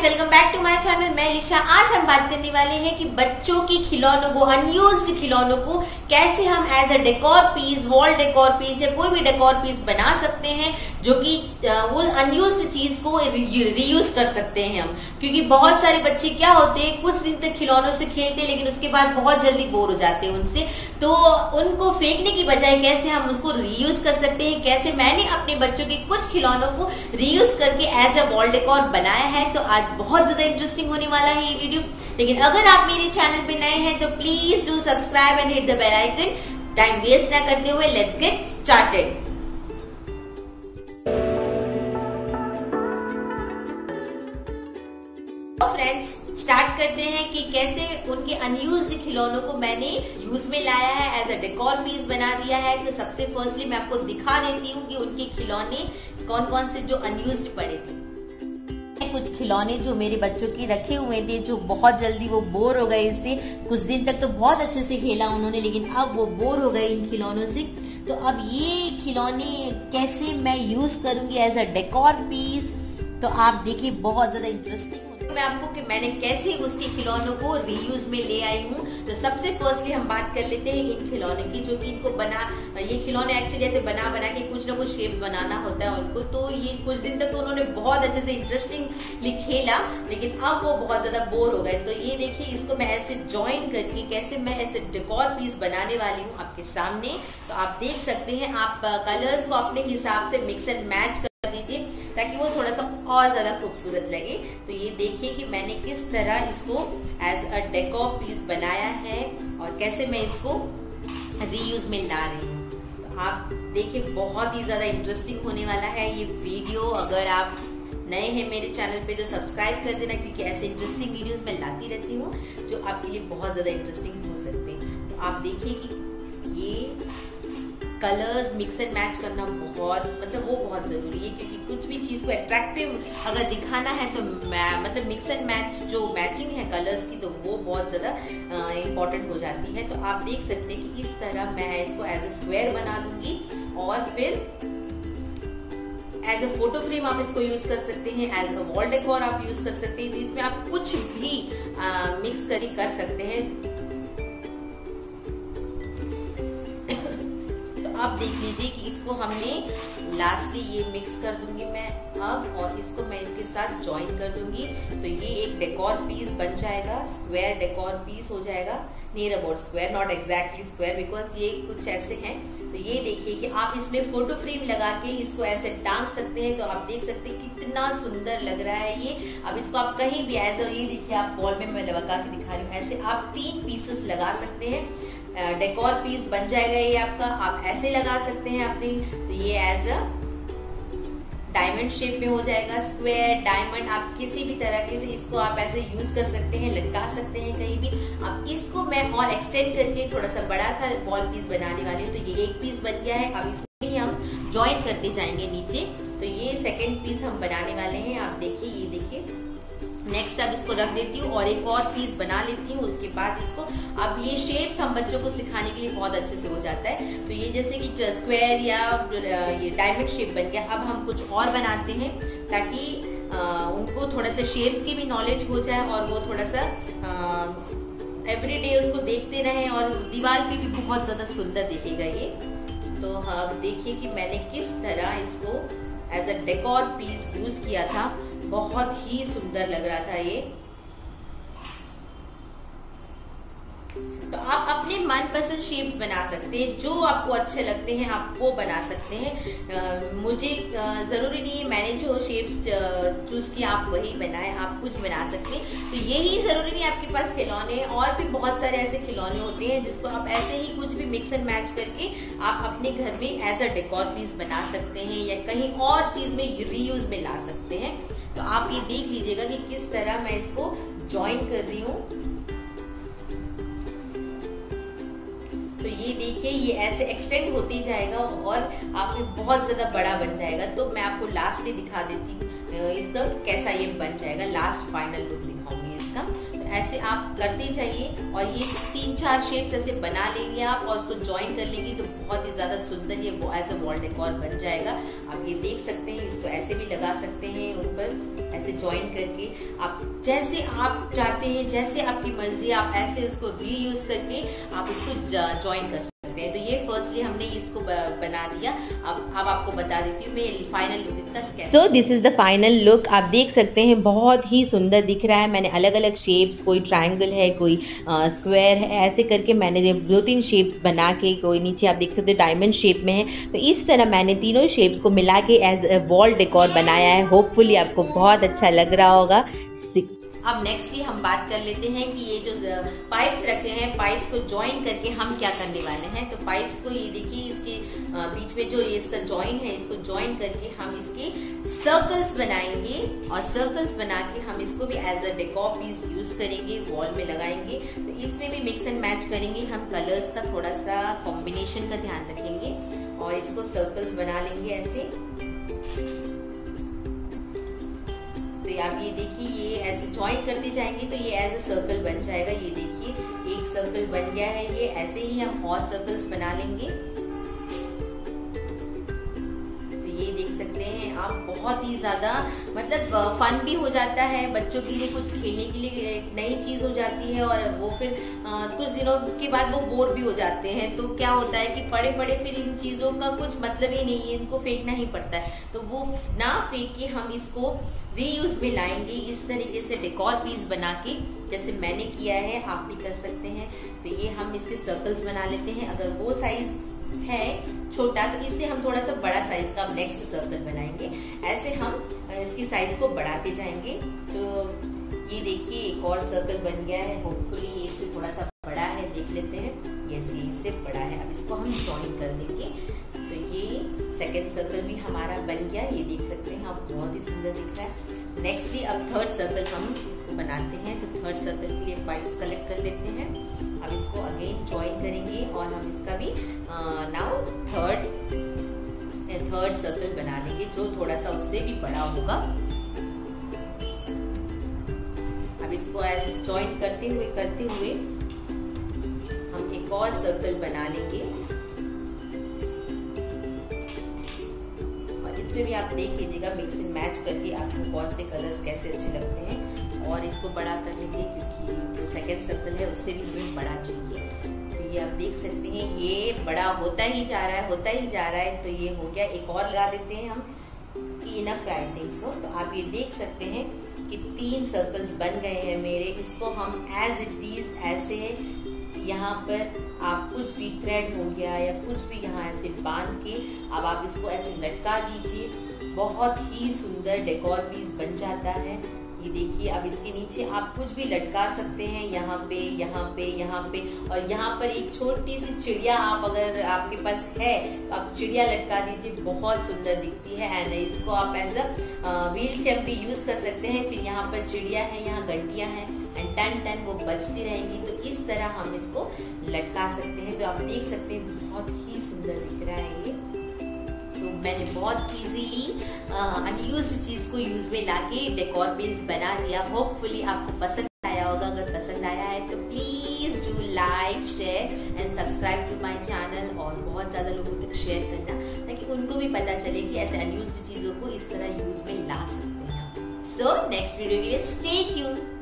Guys, welcome back to my channel. मैं लिशा। आज हम बात करने वाले हैं कि बच्चों की खिलौनों को, अनयूज्ड खिलौनों को कैसे हम as a decor piece, wall decor piece या कोई भी डेकोर पीस बना सकते हैं, जो कि वो अनयूज्ड चीज को रीयूज कर सकते हैं हम। क्योंकि बहुत सारे बच्चे क्या होते हैं, कुछ दिन तक खिलौनों से खेलते हैं लेकिन उसके बाद बहुत जल्दी बोर हो जाते हैं उनसे। तो उनको फेंकने की बजाय कैसे हम उनको रीयूज कर सकते हैं, कैसे मैंने अपने बच्चों के कुछ खिलौनों को रीयूज करके एज अ वॉल डेकोर बनाया है। तो आज बहुत ज्यादा इंटरेस्टिंग होने वाला है ये वीडियो। लेकिन अगर आप मेरे चैनल पे नए हैं तो please do subscribe and hit the bell icon. Time waste ना करते हुए let's get started. Friends, start करते हैं कि कैसे उनके अनयूज्ड खिलौनों को मैंने यूज में लाया है, एज अ डेकोर पीस बना दिया है। तो सबसे फर्स्टली मैं आपको दिखा देती हूँ कि उनके खिलौने कौन कौन से जो अनयूज्ड पड़े थे। कुछ खिलौने जो मेरे बच्चों के रखे हुए थे, जो बहुत जल्दी वो बोर हो गए इससे। कुछ दिन तक तो बहुत अच्छे से खेला उन्होंने, लेकिन अब वो बोर हो गए इन खिलौनों से। तो अब ये खिलौने कैसे मैं यूज करूंगी एज अ डेकोर पीस, तो आप देखिए बहुत ज्यादा इंटरेस्टिंग। मैं आपको कि मैंने कैसे उसके खिलौनों को रीयूज में ले आई हूँ। तो सबसे फर्स्टली हम बात कर लेते हैं इन खिलौने की, जो कि इनको ये खिलौने एक्चुअली ऐसे बना के कुछ ना कुछ शेप बनाना होता है उनको। तो ये कुछ दिन तक तो उन्होंने बहुत अच्छे से इंटरेस्टिंगली खेला, लेकिन अब वो बहुत ज्यादा बोर हो गए। तो ये देखिए, इसको मैं ऐसे ज्वाइन करके कैसे मैं ऐसे डेकोर पीस बनाने वाली हूँ आपके सामने। तो आप देख सकते हैं, आप कलर्स को अपने हिसाब से मिक्स एंड मैच कर दीजिए ताकि वो थोड़ा सा और ज्यादा खूबसूरत लगे। तो ये देखिए कि मैंने किस तरह इसको एज अ डेकोर पीस बनाया है और कैसे मैं इसको रीयूज में ला रही हूँ। तो आप देखिए, बहुत ही ज्यादा इंटरेस्टिंग होने वाला है ये वीडियो। अगर आप नए हैं मेरे चैनल पे तो सब्सक्राइब कर देना, क्योंकि ऐसे इंटरेस्टिंग वीडियोस मैं लाती रहती हूँ जो आपके लिए बहुत ज्यादा इंटरेस्टिंग हो सकते हैं। तो आप देखिए कि ये कलर्स मिक्स एंड मैच करना वो बहुत जरूरी है, क्योंकि कुछ भी चीज को अट्रैक्टिव अगर दिखाना है तो मिक्स एंड मैच जो मैचिंग है कलर्स की, तो वो बहुत ज्यादा इम्पोर्टेंट हो जाती है। तो आप देख सकते हैं कि इस तरह मैं इसको एज अ स्क्वायर बना दूंगी और फिर एज अ फोटो फ्रेम आप इसको यूज कर सकते हैं, एज अ वॉल डेकोर आप यूज कर सकते हैं। तो इसमें आप कुछ भी मिक्स कर सकते हैं। अब देख लीजिए कि इसको हमने लास्टली ये मिक्स कर दूंगी मैं अब, और इसको मैं इसके साथ ज्वाइन कर दूंगी। तो ये एक डेकोर पीस बन जाएगा, स्क्वायर डेकोर पीस हो जाएगा। Near about square, not exactly square, because ये कुछ ऐसे हैं। तो ये देखिए कि आप इसमें फोटो फ्रेम लगा के इसको ऐसे टांग सकते हैं। तो आप देख सकते हैं कितना सुंदर लग रहा है ये। अब इसको आप कहीं भी ऐसे, ये देखिए आप वॉल में मैं लगा के दिखा रही हूँ, ऐसे आप 3 पीसेस लगा सकते हैं। डेकोर पीस बन जाएगा ये आपका। आप ऐसे लगा सकते हैं अपने, तो ये एज अ डायमंड शेप में हो जाएगा। स्क्वायर, डायमंड, आप किसी भी तरह के से इसको आप ऐसे यूज कर सकते हैं, लटका सकते हैं कहीं भी। अब इसको मैं और एक्सटेंड करके थोड़ा सा बड़ा सा वॉल पीस बनाने वाली हूँ। तो ये एक पीस बन गया है। अब इसमें ही हम ज्वाइन करते जाएंगे नीचे। तो ये सेकेंड पीस हम बनाने वाले हैं। आप देखिए, ये देखिए। नेक्स्ट अब इसको रख देती हूँ और एक और पीस बना लेती हूँ। उसके बाद इसको, अब ये शेप्स हम बच्चों को सिखाने के लिए बहुत अच्छे से हो जाता है। तो ये जैसे कि स्क्वायर या ये डायमंड शेप बन गया। अब हम कुछ और बनाते हैं ताकि उनको थोड़ा सा शेप्स की भी नॉलेज हो जाए और वो थोड़ा सा एवरीडे उसको देखते रहे और दीवार पे भी बहुत ज्यादा सुंदर दिखेगा ये। तो अब देखिए कि मैंने किस तरह इसको as a decor piece use किया था। बहुत ही सुंदर लग रहा था ये। तो आप अपने मनपसंद शेप्स बना सकते हैं, जो आपको अच्छे लगते हैं आप वो बना सकते हैं। मुझे जरूरी नहीं है मैंने जो शेप्स चूज किया आप वही बनाए, आप कुछ बना सकते हैं। तो यही जरूरी नहीं आपके पास खिलौने, और भी बहुत सारे ऐसे खिलौने होते हैं जिसको आप ऐसे ही कुछ भी मिक्स एंड मैच करके आप अपने घर में एज अ डेकोर पीस बना सकते हैं या कहीं और चीज में रीयूज में ला सकते हैं। तो आप ये देख लीजिएगा कि किस तरह मैं इसको ज्वाइन कर रही हूँ। तो ये देखिए, ये ऐसे एक्सटेंड होती जाएगा और आपके बहुत ज्यादा बड़ा बन जाएगा। तो मैं आपको लास्ट ही दिखा देती हूँ इसका कैसा ये बन जाएगा। लास्ट फाइनल लुक दिखाऊंगी इसका। तो ऐसे आप करते जाइए और ये 3-4 शेप्स ऐसे बना लेंगे आप और उसको ज्वाइन कर लेंगे तो बहुत ही ज्यादा सुंदर ये एज अ वॉल डेकोर बन जाएगा। आप ये देख सकते हैं, इसको ऐसे भी लगा सकते हैं ऊपर, ऐसे ज्वाइन करके आप जैसे आप चाहते हैं, जैसे आपकी मर्जी, आप ऐसे उसको रीयूज करके आप इसको ज्वाइन कर सकते हैं। तो ये फर्स्टली हमने इसको बना दिया। अब आपको बता देती हूँ मैं फाइनल लुक इसका कैसा। So this is the final look. आप देख सकते हैं बहुत ही सुंदर दिख रहा है। मैंने अलग अलग शेप्स, कोई ट्रायंगल है, कोई स्क्वायर है, ऐसे करके मैंने 2-3 शेप्स बना के, कोई नीचे आप देख सकते हैं डायमंड शेप में है। तो इस तरह मैंने तीनों शेप्स को मिला के एज ए वॉल डेकोर बनाया है। होपफुली आपको बहुत अच्छा लग रहा होगा। अब नेक्स्टली हम बात कर लेते हैं कि ये जो पाइप्स रखे हैं, पाइप्स को ज्वाइन करके हम क्या करने वाले हैं। तो पाइप्स को ये देखिए, इसके बीच में जो ये इसका ज्वाइन है, इसको ज्वाइन करके हम इसके सर्कल्स बनाएंगे और सर्कल्स बना के हम इसको भी as a decor piece use करेंगे, वॉल में लगाएंगे। तो इसमें भी मिक्स एंड मैच करेंगे हम, कलर्स का थोड़ा सा कॉम्बिनेशन का ध्यान रखेंगे और इसको सर्कल्स बना लेंगे ऐसे। तो आप ये देखिए, ये ऐसे ज्वाइन करते जाएंगे तो ये एज अ सर्कल बन जाएगा। ये देखिए एक सर्कल बन गया है। ये ऐसे ही हम और सर्कल्स बना लेंगे। तो ये देख सकते हैं आप, बहुत ही ज्यादा मतलब फन भी हो जाता है बच्चों के लिए, कुछ खेलने के लिए एक नई चीज हो जाती है और वो फिर कुछ दिनों के बाद वो बोर भी हो जाते हैं। तो क्या होता है कि पड़े पड़े फिर इन चीजों का कुछ मतलब ही नहीं है, इनको फेंकना ही पड़ता है। तो वो ना फेंक के हम इसको रीयूज में लाएंगे इस तरीके से डेकोर पीस बना के, जैसे मैंने किया है आप भी कर सकते हैं। तो ये हम इसके सर्कल्स बना लेते हैं। अगर वो साइज है छोटा तो इससे हम थोड़ा सा बड़ा साइज का नेक्स्ट सर्कल बनाएंगे। ऐसे हम इसकी साइज को बढ़ाते जाएंगे। तो ये देखिए एक और सर्कल बन गया है। होपफुली ये इससे थोड़ा सा बड़ा है, देख लेते हैं। यस, ये इससे बड़ा है। अब इसको हम ज्वाइन कर देंगे। तो ये सेकेंड सर्कल भी हमारा बन गया, ये देख सकते हैं आप, बहुत ही सुंदर दिख रहा है। नेक्स्ट ही अब थर्ड सर्कल हम इसको बनाते हैं। तो थर्ड सर्कल के लिए पाइप्स कलेक्ट कर लेते हैं। अब इसको अगेन ज्वाइन करेंगे और हम इसका भी नाउ थर्ड सर्कल बना लेंगे जो थोड़ा सा उससे भी बड़ा होगा। अब इसको ऐसे ज्वाइन करते हुए हम एक और सर्कल बना लेंगे। इसमें भी आप देख लीजिएगा मिक्स एंड मैच करके आपको कौन से कलर्स कैसे अच्छे लगते हैं। और इसको बड़ा कर लेंगे क्योंकि जो सेकंड सर्कल है उससे भी हमें बड़ा चाहिए। तो ये आप देख सकते हैं ये बड़ा होता ही जा रहा है। तो ये हो गया। एक और लगा देते हैं हम कि इनफ आई थिंक सो। तो आप ये देख सकते हैं कि 3 सर्कल्स बन गए हैं मेरे। इसको हम एज इट इज ऐसे यहाँ पर आप कुछ भी थ्रेड हो गया या कुछ भी यहाँ ऐसे बांध के अब आप इसको ऐसे लटका दीजिए। बहुत ही सुंदर डेकोर पीस बन जाता है। ये देखिए, अब इसके नीचे आप कुछ भी लटका सकते हैं, यहाँ पे और यहाँ पर एक छोटी सी चिड़िया आप अगर आपके पास है तो आप चिड़िया लटका दीजिए, बहुत सुंदर दिखती है। एंड इसको आप एज अ व्हील शेप भी यूज कर सकते हैं। फिर यहाँ पर चिड़िया है, यहाँ घंटियां हैं एंड टन वो बजती रहेंगी। तो इस तरह हम इसको लटका सकते हैं। तो आप देख सकते हैं बहुत ही सुंदर दिख रहा है ये। तो मैंने बहुत इजीली अनयूज्ड चीज को यूज में लाके डेकोर पीस बना दिया। होपफुली आपको पसंद आया होगा। अगर पसंद आया है तो please do like, share and subscribe to my channel और बहुत ज्यादा लोगों तक शेयर करना ताकि उनको भी पता चले कि ऐसे अनयूज्ड चीजों को इस तरह यूज में ला सकते हैं। सो नेक्स्ट वीडियो के लिए स्टे ट्यून्ड।